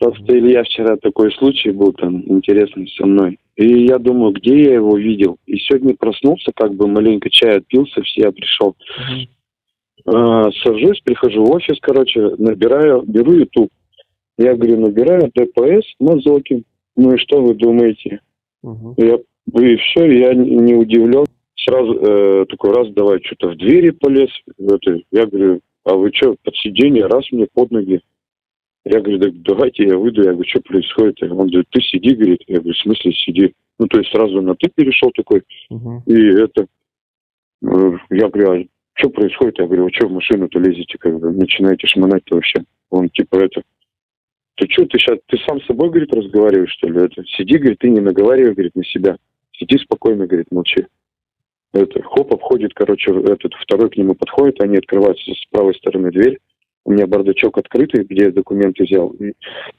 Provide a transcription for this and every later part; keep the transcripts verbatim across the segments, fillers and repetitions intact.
Просто Илья вчера такой случай был там интересный со мной. И я думаю, где я его видел. И сегодня проснулся, как бы маленько чай отпился, все, я пришел. Uh-huh. А, сажусь, прихожу в офис, короче, набираю, беру YouTube. Я говорю, набираю ДПС Мазокин. Ну и что вы думаете? Uh-huh. Я, и все, я не удивлен. Сразу э, такой раз, давай, что-то в двери полез. Это, я говорю, а вы что, под сиденье, раз мне под ноги. Я говорю, да, давайте я выйду. Я говорю, что происходит? Он говорит, ты сиди, говорит. Я говорю, в смысле сиди? Ну, то есть сразу на ты перешел такой. Uh-huh. И это... Э, я говорю, а что происходит? Я говорю, вы что в машину-то лезете? Как бы начинаете шмонать-то вообще? Он типа это... Ты что, ты сейчас... Ты сам с собой, говорит, разговариваешь, что ли? Это, сиди, говорит, ты не наговаривай, говорит, на себя. Сиди спокойно, говорит, молчи. Это, хоп, обходит, короче, этот второй к нему подходит, они открываются с правой стороны дверь. У меня бардачок открытый, где я документы взял, и,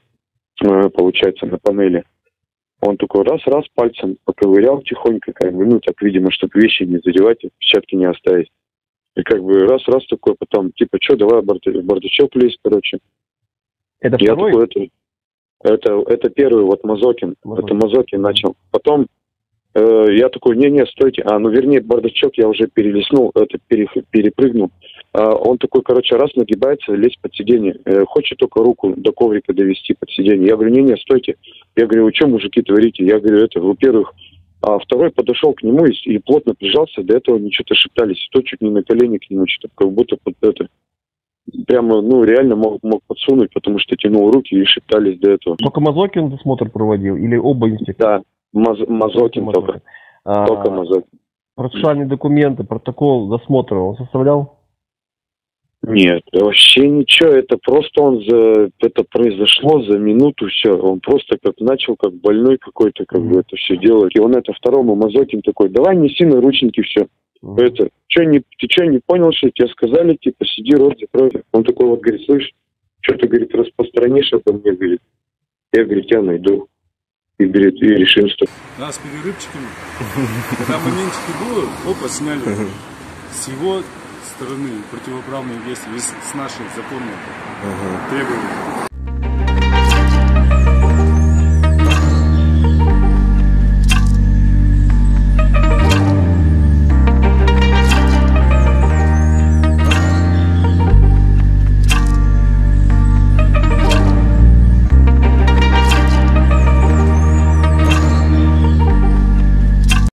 э, получается, на панели. Он такой раз-раз пальцем поковырял тихонько, как бы, ну, так, видимо, чтобы вещи не задевать, отпечатки не оставить. И как бы раз-раз такой, потом, типа, что, давай в бардачок лезть, короче. Это я второй? Такой, это, это, это первый, вот, Мазокин. Мазокин. Это Мазокин начал. Потом я такой, не-не, стойте. А, ну, вернее, бардачок я уже перелистнул, это, пере, перепрыгнул. А, он такой, короче, раз нагибается, лезть под сиденье. Э, хочет только руку до коврика довести под сиденье. Я говорю, не-не, стойте. Я говорю, вы что, мужики, творите? Я говорю, это, во-первых. А второй подошел к нему и, и плотно прижался. До этого они что-то шептались. То чуть не на колени к нему, что-то как будто под это... Прямо, ну, реально мог, мог подсунуть, потому что тянул руки и шептались до этого. Только Мазокин досмотр проводил или оба инспектора? Да. Маз, Мазокин только. А, только Мазокин. Процессуальные документы, протокол досмотра он составлял? Нет, вообще ничего. Это просто он за... Это произошло за минуту, все. Он просто как начал, как больной какой-то, как бы это все делать. И он это второму Мазокин такой, давай неси наручники, все. Mm-hmm. Это, что, не, ты что, не понял, что тебе сказали, типа, сиди, рот закрой. Он такой вот, говорит, слышь, что ты, говорит, распространишь это мне, говорит. Я, говорит, я найду. И, говорит, и решим, что... Да, с перерывчиками. Когда моментики было, опа, сняли. С его стороны противоправные действия, с наших законных требований.